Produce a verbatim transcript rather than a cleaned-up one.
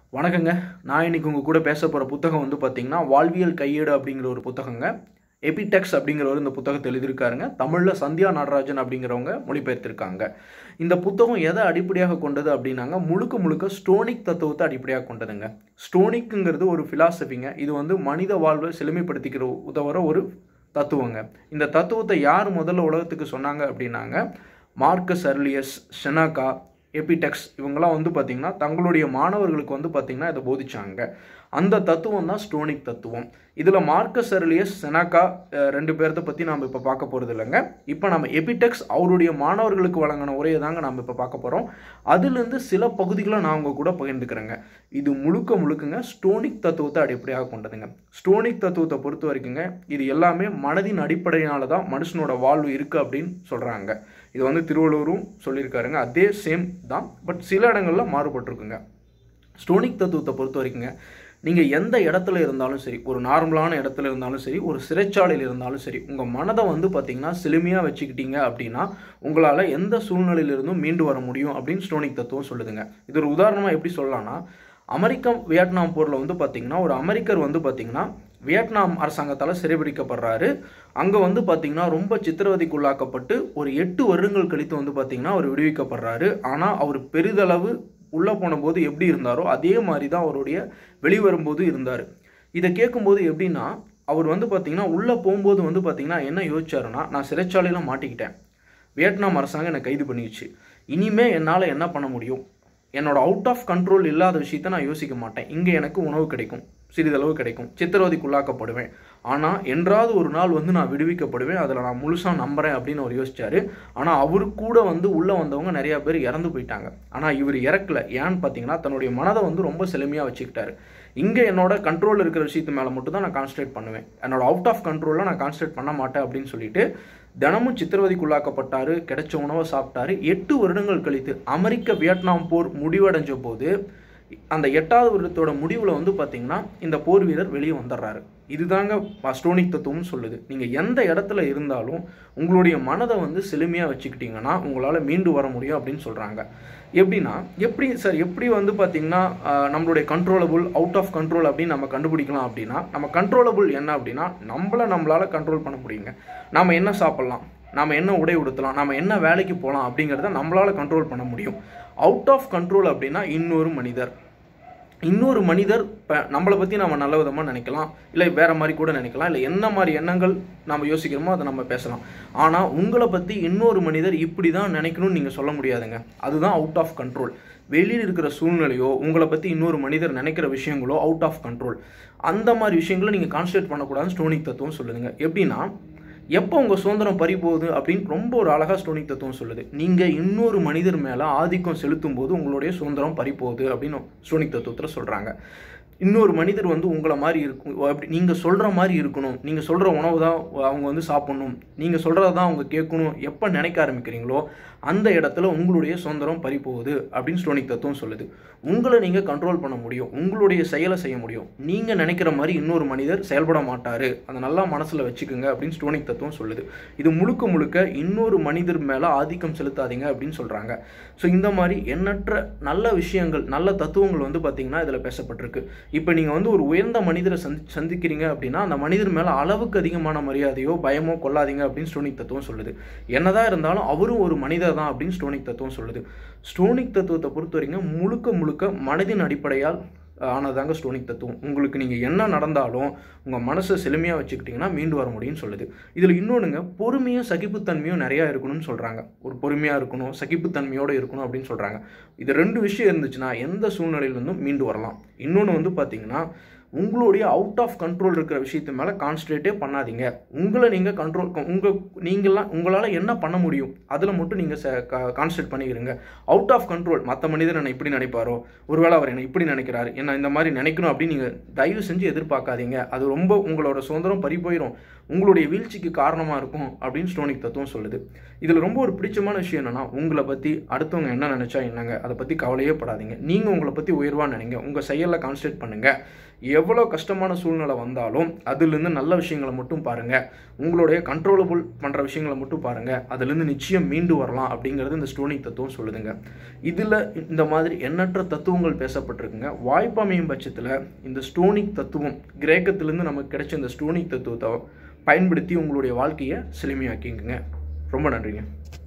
வணக்கங்க. நான் இன்னைக்கு உங்க கூட பேச போற புத்தகம் வந்து பார்த்தீங்கன்னா, வாழ்வியல் கையேடு அப்படிங்கிற ஒரு புத்தகங்க. எபிடெக்ஸ் அப்படிங்கிறவர் இந்த புத்தகத்தை எழுதியிருக்காருங்க. தமிழ்ல சந்தியா நடராஜன் அப்படிங்கிறவங்க மொழிபெயர்த்திருக்காங்க. இந்த புத்தகம் எதை அடிப்படையாக கொண்டது அப்படின்னாங்க, முழுக்க முழுக்க ஸ்டோனிக் தத்துவத்தை அடிப்படையாக கொண்டதுங்க. ஸ்டோனிக்குங்கிறது ஒரு ஃபிலாசபிங்க. இது வந்து மனித வாழ்வை செழுமைப்படுத்திக்கிற உதவுற ஒரு தத்துவங்க. இந்த தத்துவத்தை யார் முதல்ல உலகத்துக்கு சொன்னாங்க அப்படின்னாங்க, மார்க்கஸ் அர்லியஸ், செனகா, எபிடெக்ஸ் இவங்கெல்லாம் வந்து பார்த்திங்கன்னா தங்களுடைய மாணவர்களுக்கு வந்து பார்த்திங்கன்னா இதை போதிச்சாங்க. அந்த தத்துவம் தான் ஸ்டோனிக் தத்துவம். இதில் மார்க்கஸ் அர்லியஸ், செனகா ரெண்டு பேர்த்த பற்றி நாம் இப்போ பார்க்க போகிறது இல்லைங்க. இப்போ நம்ம எபிடெக்ஸ் அவருடைய மாணவர்களுக்கு வழங்கின உரையை தாங்க நாம் இப்போ பார்க்க போகிறோம். அதுலேருந்து சில பகுதிகளை நான் உங்கள் கூட பகிர்ந்துக்கிறேங்க. இது முழுக்க முழுக்குங்க ஸ்டோனிக் தத்துவத்தை அடிப்படையாக கொண்டதுங்க. ஸ்டோனிக் தத்துவத்தை பொறுத்த வரைக்குங்க இது எல்லாமே மனதின் அடிப்படையினால தான் மனுஷனோட வாழ்வு இருக்குது அப்படின்னு சொல்கிறாங்க. இது வந்து திருவள்ளுவரும் சொல்லியிருக்காருங்க. அதே சேம் தான், பட் சில இடங்களில் மாறுபட்டிருக்குங்க. ஸ்டோனிக் தத்துவத்தை பொறுத்த வரைக்குங்க நீங்கள் எந்த இடத்துல இருந்தாலும் சரி, ஒரு நார்மலான இடத்துல இருந்தாலும் சரி, ஒரு சிறைச்சாலையில் இருந்தாலும் சரி, உங்கள் மனதை வந்து பார்த்திங்கன்னா செழுமையாக வச்சுக்கிட்டீங்க அப்படின்னா உங்களால் எந்த சூழ்நிலையிலிருந்தும் மீண்டு வர முடியும் அப்படின்னு ஸ்டோனிக் தத்துவம் சொல்லுதுங்க. இது ஒரு உதாரணமாக எப்படி சொல்லலாம்னா, அமெரிக்கா வியட்நாம் போரில் வந்து பார்த்திங்கன்னா ஒரு அமெரிக்கர் வந்து பார்த்திங்கன்னா வியட்நாம் அரசாங்கத்தால் சிறைபிடிக்கப்படுறாரு. அங்கே வந்து பார்த்திங்கன்னா ரொம்ப சித்திரவதைக்குள்ளாக்கப்பட்டு ஒரு எட்டு வருடங்கள் கழித்து வந்து பார்த்திங்கன்னா அவர் விடுவிக்கப்படுறாரு. ஆனால் அவர் பெரிதளவு உள்ளே போன போது எப்படி இருந்தாரோ அதே மாதிரி தான் அவருடைய வெளிவரும்போது இருந்தார். இதை கேட்கும்போது எப்படின்னா, அவர் வந்து பார்த்திங்கன்னா உள்ளே போகும்போது வந்து பார்த்திங்கன்னா என்ன யோசிச்சாருன்னா, நான் சிறைச்சாலையில் மாட்டிக்கிட்டேன், வியட்நாம் அரசாங்கம் என்னை கைது பண்ணிடுச்சு, இனிமேல் என்னால் என்ன பண்ண முடியும், என்னோட அவுட் ஆஃப் கண்ட்ரோல் இல்லாத விஷயத்த நான் யோசிக்க மாட்டேன். இங்கே எனக்கு உணவு கிடைக்கும், சிறிதளவு கிடைக்கும், சித்திரவதைக்குள்ளாக்கப்படுவேன், ஆனால் என்றாவது ஒரு நாள் வந்து நான் விடுவிக்கப்படுவேன், அதில் நான் முழுசாக நம்புகிறேன் அப்படின்னு அவர் யோசிச்சார். ஆனால் அவரு கூட வந்து உள்ளே வந்தவங்க நிறையா பேர் இறந்து போயிட்டாங்க. ஆனால் இவர் இறக்கலை. ஏன்னு பார்த்தீங்கன்னா தன்னுடைய மனதை வந்து ரொம்ப செழுமையாக வச்சுக்கிட்டாரு. இங்கே என்னோட கண்ட்ரோல் இருக்கிற விஷயத்து மேலே மட்டும் தான் நான் கான்சன்ட்ரேட் பண்ணுவேன், என்னோட அவுட் ஆஃப் கண்ட்ரோலில் நான் கான்சன்ட்ரேட் பண்ண மாட்டேன் அப்படின்னு சொல்லிட்டு தினமும் சித்திரவதைக்குள்ளாக்கப்பட்டாரு, கிடைச்ச உணவை சாப்பிட்டாரு. எட்டு வருடங்கள் கழித்து அமெரிக்க வியட்நாம் போர் முடிவடைஞ்ச போது அந்த எட்டாவது வருடத்தோட முடிவில் வந்து பார்த்திங்கன்னா இந்த போர் வீரர் வெளியே வந்துடுறாரு. இதுதாங்க ஸ்டோனிக் தத்துவம்னு சொல்லுது. நீங்கள் எந்த இடத்துல இருந்தாலும் உங்களுடைய மனதை வந்து செழுமையாக வச்சுக்கிட்டிங்கன்னா உங்களால் மீண்டு வர முடியும் அப்படின்னு சொல்கிறாங்க. எப்படின்னா, எப்படி சார் எப்படி வந்து பார்த்திங்கன்னா நம்மளுடைய கண்ட்ரோலபுள், அவுட் ஆஃப் கண்ட்ரோல் அப்படின்னு நம்ம கண்டுபிடிக்கலாம் அப்படின்னா, நம்ம கண்ட்ரோலபுள் என்ன அப்படின்னா நம்மளை நம்மளால் கண்ட்ரோல் பண்ண முடியுங்க. நாம் என்ன சாப்பிட்லாம், நாம் என்ன உடை உடுத்தலாம், நாம் என்ன வேலைக்கு போகலாம் அப்படிங்கிறத நம்மளால் கண்ட்ரோல் பண்ண முடியும். அவுட் ஆஃப் கண்ட்ரோல் அப்படின்னா இன்னொரு மனிதர் இன்னொரு மனிதர் இப்போ நம்மளை பற்றி நம்ம நல்ல விதமாக நினைக்கலாம், இல்லை வேறு மாதிரி கூட நினைக்கலாம், இல்லை என்ன மாதிரி எண்ணங்கள் நம்ம யோசிக்கிறோமோ அதை நம்ம பேசலாம். ஆனால் உங்களை பற்றி இன்னொரு மனிதர் இப்படி தான் நினைக்கணும்னு நீங்கள் சொல்ல முடியாதுங்க. அதுதான் அவுட் ஆஃப் கண்ட்ரோல். வெளியில் இருக்கிற சூழ்நிலையோ உங்களை பற்றி இன்னொரு மனிதர் நினைக்கிற விஷயங்களோ அவுட் ஆஃப் கண்ட்ரோல். அந்த மாதிரி விஷயங்களை நீங்கள் கான்சன்ட்ரேட் பண்ணக்கூடாதுன்னு ஸ்டோனிக் தத்துவம் சொல்லுதுங்க. எப்படின்னா, எப்போ உங்கள் சுதந்திரம் பறி போகுது அப்படின்னு ரொம்ப ஒரு அழகாக ஸ்டோனிக் தத்துவம் சொல்லுது. நீங்கள் இன்னொரு மனிதர் மேலே ஆதிக்கம் செலுத்தும் போது உங்களுடைய சுதந்திரம் பறி போகுது அப்படின்னு ஸ்டோனிக் தத்துவத்தில் சொல்கிறாங்க. இன்னொரு மனிதர் வந்து உங்களை மாதிரி இருக்கும், அப்படி நீங்கள் சொல்கிற மாதிரி இருக்கணும், நீங்கள் சொல்கிற உணவு தான் அவங்க வந்து சாப்பிட்ணும், நீங்கள் சொல்கிறத தான் அவங்க கேட்கணும் எப்போ நினைக்க ஆரம்பிக்கிறீங்களோ அந்த இடத்துல உங்களுடைய சுதந்திரம் பறி போகுது அப்படின்னு ஸ்டோனிக் தத்துவம் சொல்லுது. உங்களை நீங்கள் கண்ட்ரோல் பண்ண முடியும், உங்களுடைய செயலை செய்ய முடியும். நீங்கள் நினைக்கிற மாதிரி இன்னொரு மனிதர் செயல்பட மாட்டார், அதை நல்லா மனசில் வச்சுக்கோங்க அப்படின்னு ஸ்டோனிக் தத்துவம் சொல்லுது. இது முழுக்க முழுக்க இன்னொரு மனிதர் மேலே ஆதிக்கம் செலுத்தாதீங்க அப்படின்னு சொல்கிறாங்க. ஸோ இந்த மாதிரி எண்ணற்ற நல்ல விஷயங்கள், நல்ல தத்துவங்கள் வந்து பார்த்திங்கன்னா இதில் பேசப்பட்டிருக்கு. இப்போ நீங்கள் வந்து ஒரு உயர்ந்த மனிதரை சந்தி சந்திக்கிறீங்க அப்படின்னா அந்த மனிதர் மேலே அளவுக்கு அதிகமான மரியாதையோ பயமோ கொள்ளாதீங்க அப்படின்னு ஸ்டோனிக் தத்துவம் சொல்லுது. என்னதான் இருந்தாலும் அவரும் ஒரு மனிதர் தான் அப்படின்னு ஸ்டோனிக் தத்துவம் சொல்லுது. ஸ்டோனிக் தத்துவத்தை பொறுத்த வரைக்கும் முழுக்க முழுக்க மனதின் அடிப்படையால் ஆனதாங்க ஸ்டோனிக் தத்துவம். உங்களுக்கு நீங்கள் என்ன நடந்தாலும் உங்கள் மனசை செழுமையாக வச்சுக்கிட்டிங்கன்னா மீண்டு வர முடியும்னு சொல்லுது. இதில் இன்னொன்றுங்க, பொறுமையும் சகிப்புத்தன்மையும் நிறையா இருக்கணும்னு சொல்கிறாங்க. ஒரு பொறுமையாக இருக்கணும், சகிப்புத்தன்மையோடு இருக்கணும் அப்படின்னு சொல்கிறாங்க. இது ரெண்டு விஷயம் இருந்துச்சுன்னா எந்த சூழ்நிலையிலிருந்தும் மீண்டு வரலாம். இன்னொன்று வந்து பார்த்திங்கன்னா, உங்களுடைய அவுட் ஆஃப் கண்ட்ரோல் இருக்கிற விஷயத்து மேலே கான்சன்ட்ரேட்டே பண்ணாதீங்க. உங்களை நீங்கள் கண்ட்ரோல் உங்கள் நீங்களாம் உங்களால் என்ன பண்ண முடியும் அதில் மட்டும் நீங்கள் ச கான்சன்ட்ரேட் பண்ணிக்கிறீங்க. அவுட் ஆஃப் கண்ட்ரோல், மற்ற மனிதர் என்னை இப்படி நினைப்பாரோ, ஒருவேளை அவர் என்னை இப்படி நினைக்கிறாரு, என்ன இந்த மாதிரி நினைக்கணும் அப்படின்னு நீங்கள் தயவு செஞ்சு எதிர்பார்க்காதீங்க. அது ரொம்ப உங்களோட சுதந்திரம் பறி போயிடும், உங்களுடைய வீழ்ச்சிக்கு காரணமாக இருக்கும் அப்படின்னு ஸ்டோனிக் தத்துவம் சொல்லுது. இதில் ரொம்ப ஒரு பிடிச்சமான விஷயம் என்னென்னா, உங்களை பற்றி அடுத்தவங்க என்ன நினச்சா என்னங்க, அதை பற்றி கவலையே படாதீங்க. நீங்கள் உங்களை பற்றி உயர்வாக நினைங்க, உங்கள் செயலில் கான்சன்ட்ரேட் பண்ணுங்கள். எவ்வளோ கஷ்டமான சூழ்நிலை வந்தாலும் அதிலிருந்து நல்ல விஷயங்களை மட்டும் பாருங்கள், உங்களுடைய கண்ட்ரோலபுள் பண்ணுற விஷயங்களை மட்டும் பாருங்கள், அதிலிருந்து நிச்சயம் மீண்டு வரலாம் அப்படிங்கிறது இந்த ஸ்டோனிக் தத்துவம் சொல்லுதுங்க. இதில் இந்த மாதிரி எண்ணற்ற தத்துவங்கள் பேசப்பட்டிருக்குங்க. வாய்ப்பு அமையும் பட்சத்தில் இந்த ஸ்டோனிக் தத்துவம், கிரேக்கத்திலிருந்து நமக்கு கிடைச்ச இந்த ஸ்டோனிக் தத்துவத்தை பயன்படுத்தி உங்களுடைய வாழ்க்கையை செழுமையாக்கிங்க. ரொம்ப நன்றிங்க.